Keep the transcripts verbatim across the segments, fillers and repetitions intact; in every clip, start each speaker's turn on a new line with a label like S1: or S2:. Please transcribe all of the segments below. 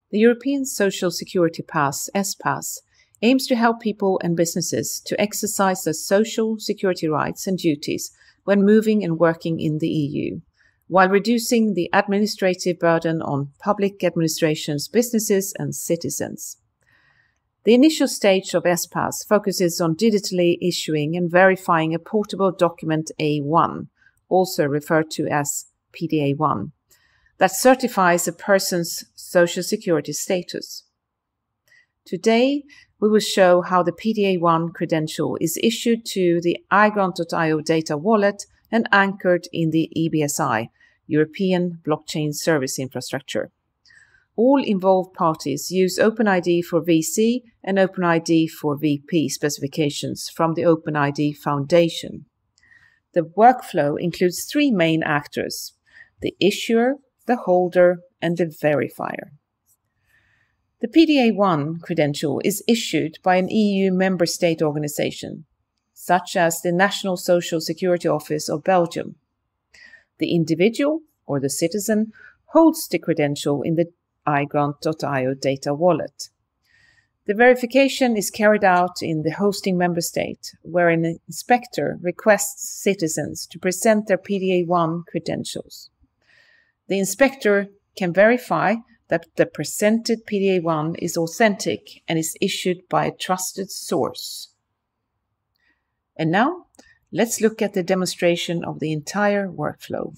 S1: The European Social Security Pass, ESSPASS, aims to help people and businesses to exercise their social security rights and duties when moving and working in the E U, while reducing the administrative burden on public administrations, businesses and citizens. The initial stage of ESSPASS focuses on digitally issuing and verifying a portable document A one, also referred to as P D A one, that certifies a person's social security status. Today, we will show how the P D A one credential is issued to the iGrant dot i o data wallet and anchored in the E B S I, European Blockchain Service Infrastructure. All involved parties use OpenID four V C and OpenID four V P specifications from the OpenID Foundation. The workflow includes three main actors: the issuer, the holder, and the verifier. The P D A one credential is issued by an E U member state organization, such as the National Social Security Office of Belgium. The individual, or the citizen, holds the credential in the iGrant dot i o data wallet. The verification is carried out in the hosting member state, where an inspector requests citizens to present their P D A one credentials. The inspector can verify that the presented P D A one is authentic and is issued by a trusted source. And now, let's look at the demonstration of the entire workflow.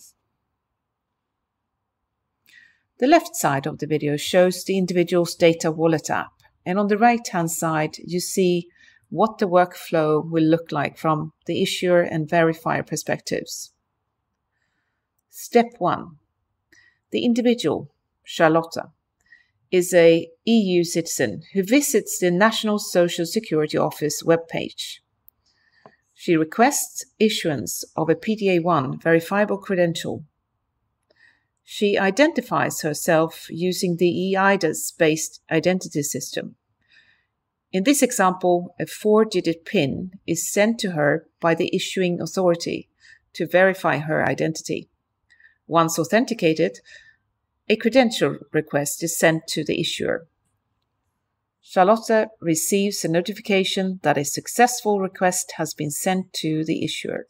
S1: The left side of the video shows the individual's data wallet app, and on the right-hand side, you see what the workflow will look like from the issuer and verifier perspectives. Step one. The individual, Charlotta, is a E U citizen who visits the National Social Security Office webpage. She requests issuance of a P D A one verifiable credential. She identifies herself using the E I D A S-based identity system. In this example, a four-digit PIN is sent to her by the issuing authority to verify her identity. Once authenticated, a credential request is sent to the issuer. Charlotta receives a notification that a successful request has been sent to the issuer.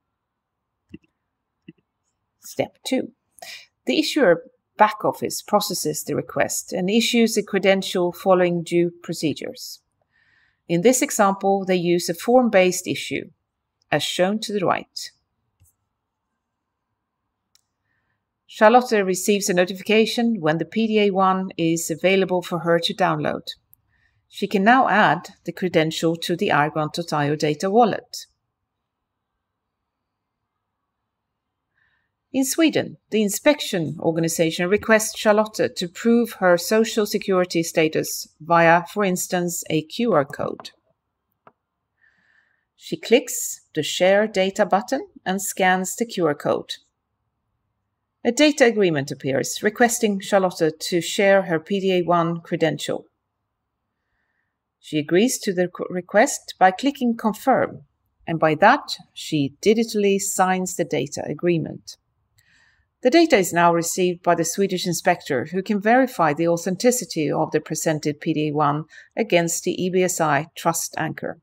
S1: Step two. The issuer back office processes the request and issues a credential following due procedures. In this example, they use a form-based issue, as shown to the right. Charlotta receives a notification when the P D A one is available for her to download. She can now add the credential to the iGrant dot i o data wallet. In Sweden, the inspection organization requests Charlotta to prove her social security status via, for instance, a Q R code. She clicks the Share Data button and scans the Q R code. A data agreement appears requesting Charlotta to share her P D A one credential. She agrees to the request by clicking Confirm, and by that, she digitally signs the data agreement. The data is now received by the Swedish inspector, who can verify the authenticity of the presented P D A one against the E B S I trust anchor.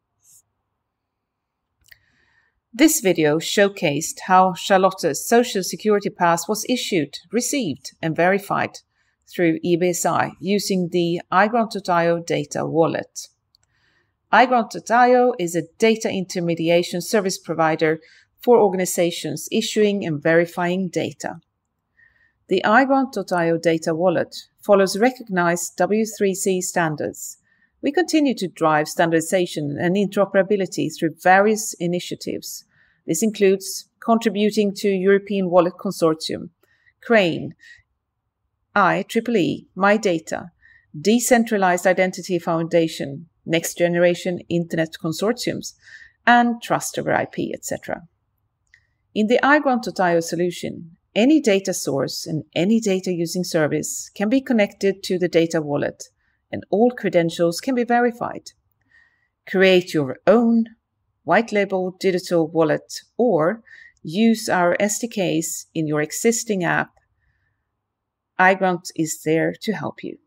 S1: This video showcased how Charlotta's Social Security Pass was issued, received, and verified through E B S I using the iGrant dot i o data wallet. iGrant dot i o is a data intermediation service provider for organizations issuing and verifying data. The iGrant dot i o data wallet follows recognized W three C standards. We continue to drive standardization and interoperability through various initiatives. This includes contributing to European Wallet Consortium, CRANE, I triple E, My Data, Decentralized Identity Foundation, Next Generation Internet Consortiums, and Trust over I P, et cetera. In the iGrant dot i o solution, any data source and any data using service can be connected to the data wallet, and all credentials can be verified. Create your own white label digital wallet or use our S D Ks in your existing app. iGrant is there to help you.